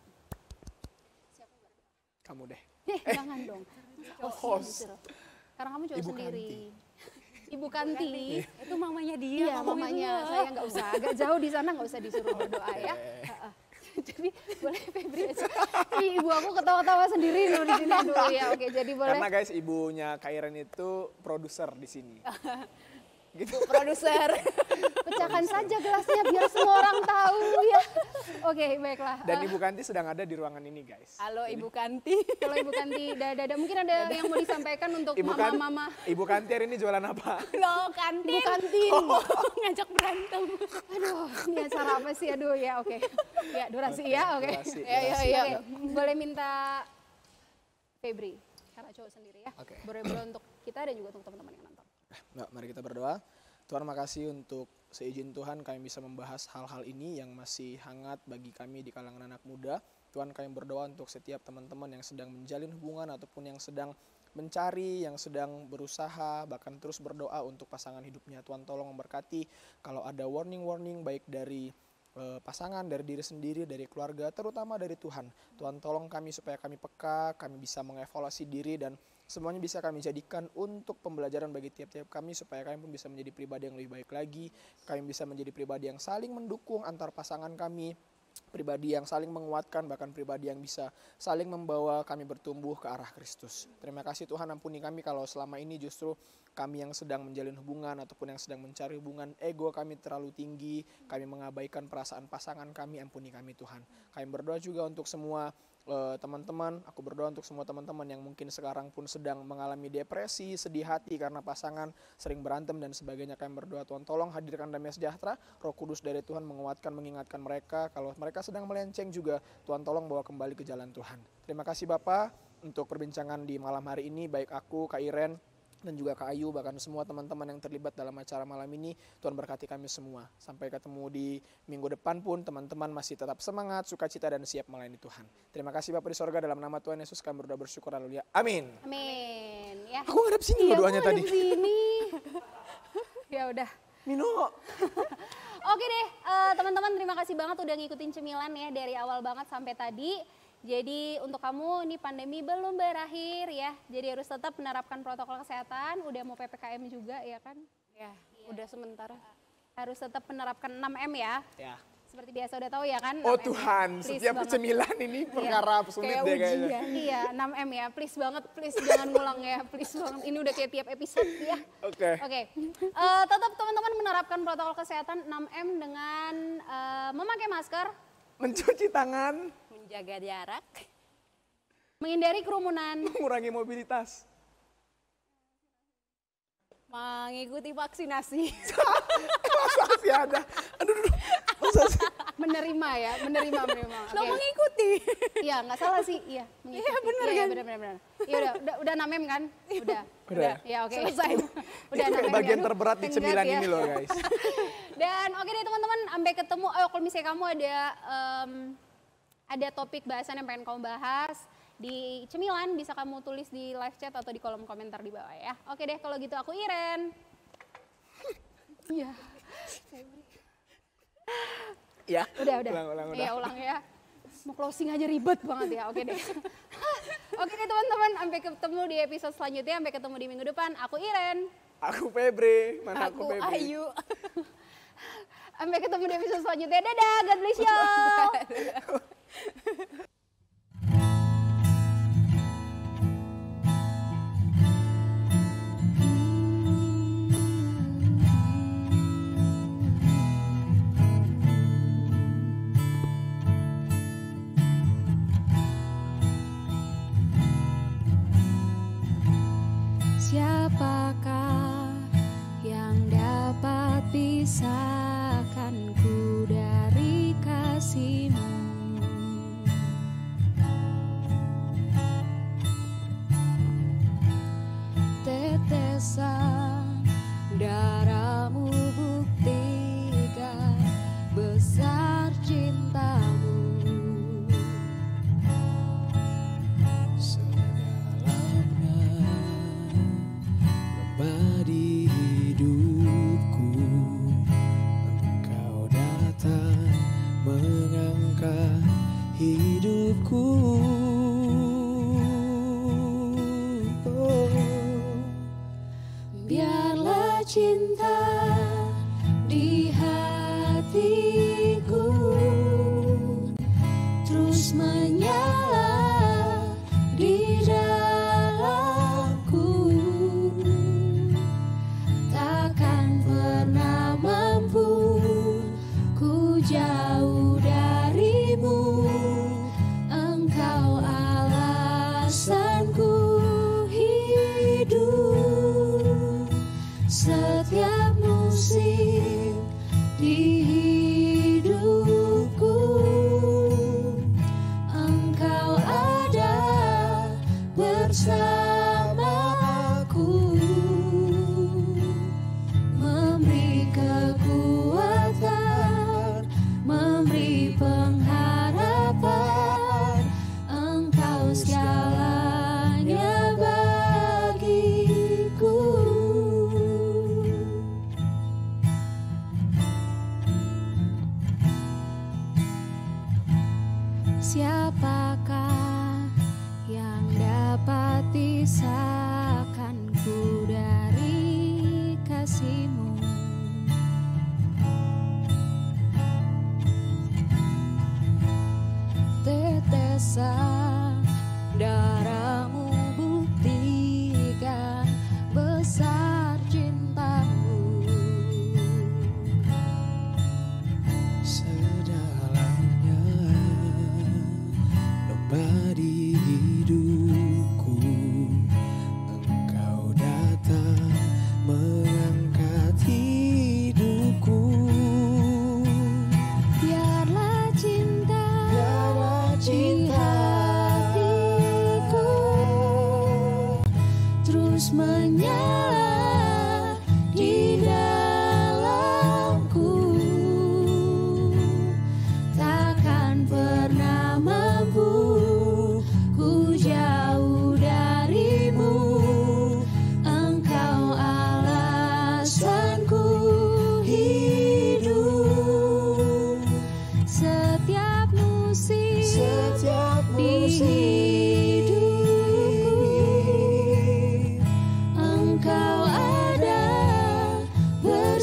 Kamu deh. jangan dong. Host. Karena kamu cowok Ibu sendiri. Ibu Kanti. Itu mamanya dia. Iya, mamanya. Saya nggak usah, agak jauh di sana nggak usah disuruh berdoa ya. Jadi boleh Febri aja. Ibu aku ketawa-tawa sendiri loh di sini. Aduh ya, oke. Jadi boleh. Karena guys ibunya Kak Iren itu produser di sini. Gitu. Produser. Pecahkan saja gelasnya biar semua orang tahu ya. Oke, baiklah. Dan Ibu Kanti sedang ada di ruangan ini guys. Halo Ibu Kanti. Kalau Ibu Kanti, mungkin ada yang mau disampaikan untuk mama-mama. Ibu Kanti hari ini jualan apa? Loh kantin. Ibu Kantin. Ngajak berantem. Aduh, ini acara apa sih? Aduh ya, oke. Ya, durasi ya, oke. Durasi, Oke, boleh minta Febri, karena cowok sendiri ya. Oke. Boleh untuk kita dan juga untuk teman-teman yang nonton. Nah, mari kita berdoa. Tuhan, makasih untuk seizin Tuhan kami bisa membahas hal-hal ini yang masih hangat bagi kami di kalangan anak muda. Tuhan, kami berdoa untuk setiap teman-teman yang sedang menjalin hubungan ataupun yang sedang mencari, yang sedang berusaha, bahkan terus berdoa untuk pasangan hidupnya. Tuhan, tolong memberkati kalau ada warning-warning baik dari pasangan, dari diri sendiri, dari keluarga, terutama dari Tuhan. Tuhan, tolong kami supaya kami peka, kami bisa mengevaluasi diri dan semuanya bisa kami jadikan untuk pembelajaran bagi tiap-tiap kami supaya kami pun bisa menjadi pribadi yang lebih baik lagi. Kami bisa menjadi pribadi yang saling mendukung antar pasangan kami. pribadi yang saling menguatkan, bahkan pribadi yang bisa saling membawa kami bertumbuh ke arah Kristus. Terima kasih Tuhan, ampuni kami kalau selama ini justru kami yang sedang menjalin hubungan ataupun yang sedang mencari hubungan, ego kami terlalu tinggi, kami mengabaikan perasaan pasangan kami, ampuni kami Tuhan. Kami berdoa juga untuk semua teman-teman, aku berdoa untuk semua teman-teman yang mungkin sekarang pun sedang mengalami depresi, sedih hati karena pasangan sering berantem dan sebagainya. Kami berdoa Tuhan tolong hadirkan damai sejahtera, Roh Kudus dari Tuhan menguatkan, mengingatkan mereka. Kalau mereka sedang melenceng juga, Tuhan tolong bawa kembali ke jalan Tuhan. Terima kasih Bapak untuk perbincangan di malam hari ini, baik aku, Kak Iren, dan juga Kak Ayu, bahkan semua teman-teman yang terlibat dalam acara malam ini. Tuhan berkati kami semua. Sampai ketemu di minggu depan pun teman-teman masih tetap semangat, sukacita, dan siap melayani Tuhan. Terima kasih Bapak di sorga, dalam nama Tuhan Yesus kami berdoa bersyukur, haleluya. Amin. Amin. Ya. Aku ngadep sini loh doanya tadi. Sini. Ya udah. Mino. Oke deh, teman-teman terima kasih banget udah ngikutin cemilan ya dari awal banget sampai tadi. Jadi untuk kamu ini pandemi belum berakhir ya, jadi harus tetap menerapkan protokol kesehatan, udah mau PPKM juga ya kan? Ya, udah sementara. Harus tetap menerapkan 6M ya. Ya. Seperti biasa udah tahu ya kan? Oh 6M Tuhan, ya. Please setiap banget. cemilan ini perkara sulit Kayak deh kayaknya. ujian. Iya 6M ya, please banget, please jangan ngulang ya, please banget. Ini udah kayak tiap episode ya. Oke. Oke, tetap teman-teman menerapkan protokol kesehatan 6M dengan memakai masker, Mencuci tangan, Menjaga jarak. menghindari kerumunan, mengurangi mobilitas. Mengikuti vaksinasi. Masa sih ada? Aduh. Masa sih? menerima ya, menerima. Lo mengikuti. Iya, nggak salah sih, iya. Mengikuti. Iya, bener Iya, kan? bener. Iya udah 6M kan? Udah. Udah. Ya oke. Selesai. Udah Itu kayak 6M bagian ya. terberat di Tenggat cemilan ya. ini loh guys. Dan oke deh teman-teman, sampai ketemu. Kalau misalnya kamu ada topik bahasan yang pengen kamu bahas di cemilan, bisa kamu tulis di live chat atau di kolom komentar di bawah ya. Oke deh, kalau gitu aku Iren. Iya. Ya. Udah. Ulang. Iya, ulang ya. Mau closing aja ribet banget ya. Oke deh. Oke deh teman-teman, sampai ketemu di episode selanjutnya, sampai ketemu di minggu depan. Aku Iren. Aku Febre, mana aku Aku Febre? Ayu. Sampai ketemu di episode selanjutnya. Dadah, God bless you. Siapakah yang dapat pisahkanku dari kasih-Mu? Tetesan darah-Mu buktikan besar cinta-Mu. Di hidupku Engkau datang mengangkat hidupku. Biarlah cinta di hatiku terus menyala di dalamku. Takkan pernah mampu ku jauh darimu. Engkau alasanku hidup. Setiap musim di hidupku Engkau ada bersamaku, memberi kekuatan, memberi pengharapan. Engkau segalanya bagiku. Siapakah yang dapat pisahkanku dari kasih-Mu?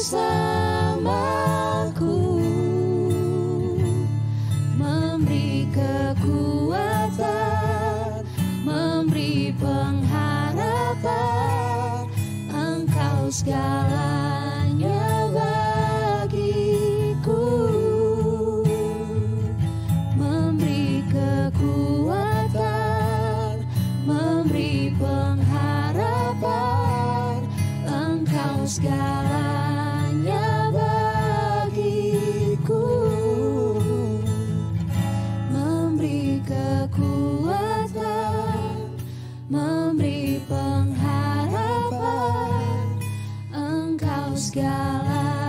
bersamaku, memberi kekuatan, memberi pengharapan. Engkau segalanya bagiku, memberi kekuatan, memberi pengharapan. Engkau segalanya bagiku, memberi kekuatan, memberi pengharapan. Engkau segalanya